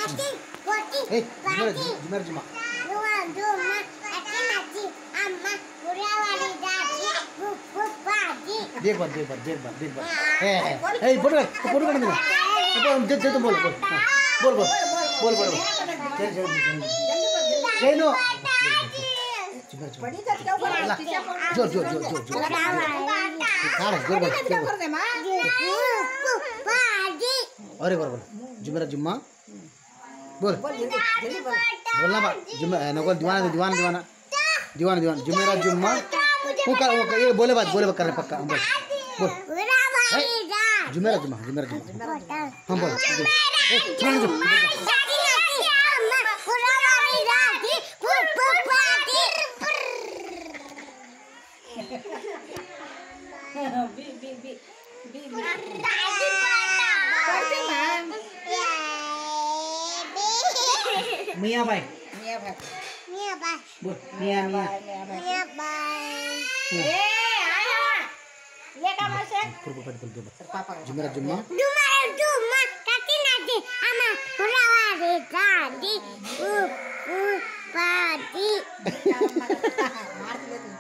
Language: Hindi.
Jumer Juma. देख बार फोटो कर दे तो बोल नो जोर अरे बोल जुमेरा जुम्मा बोल बोलना बा नकोल दीवाना जुमेरा जुम्मा ये बोले बात कर पक्का बोल जुमेरा जुम्मा हाँ बोल मियाँ भाई बोल मियाँ जुमेरा जुम्मा kaki nanti ama purawari tadi padi